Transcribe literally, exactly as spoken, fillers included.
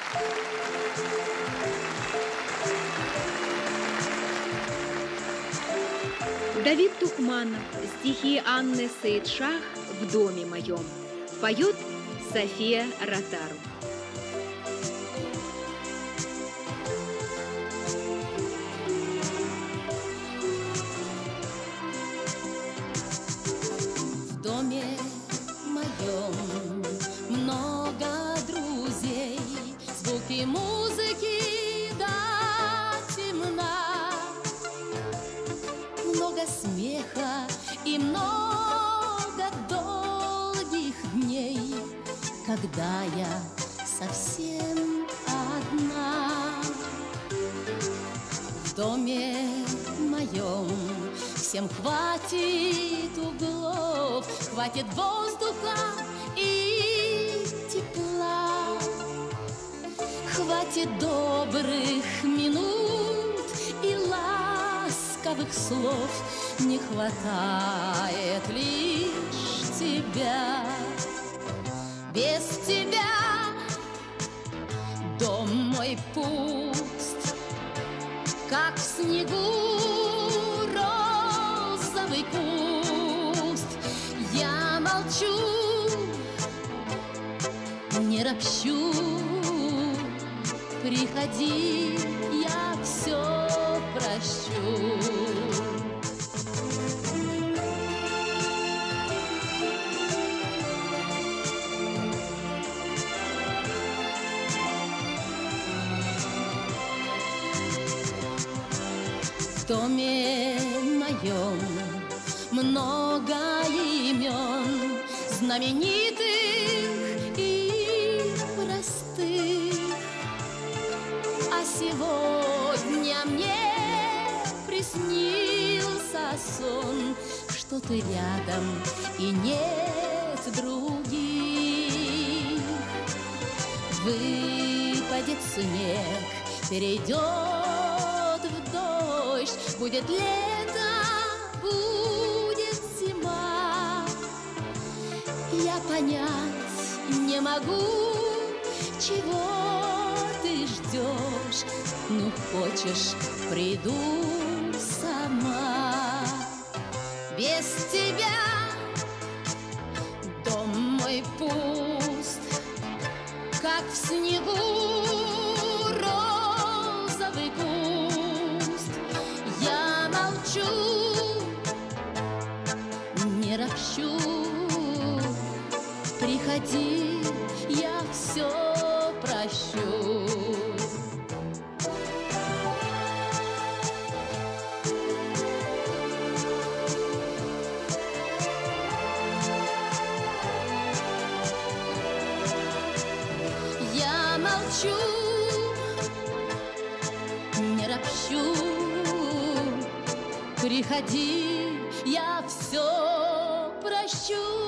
Давид Тухманов, стихи Анны Саидшах «В доме моем». Поет София Ротару. В доме моем много друзей, звуки музыки до темна, много смеха и много долгих дней, когда я совсем одна. В доме моем всем хватит углов, хватит воздуха и тепла, хватит добрых минут и ласковых слов, не хватает лишь тебя. Без тебя дом мой пуст, как в снегу розовый куст. Я молчу, не ропщу, приходи, я все прощу. В доме моем много имен, знаменитых и простых. А сегодня мне приснился сон, что ты рядом и нет других. Выпадет снег, перейдет в дождь, будет лето, будет зима. Я понять не могу, чего ты ждешь. Ну, хочешь, приду сама. Без тебя дом мой пуст, как в снегу розовый куст. Я молчу, не ропщу, приходи, я все прощу. Я молчу, не ропщу, приходи, я все прощу.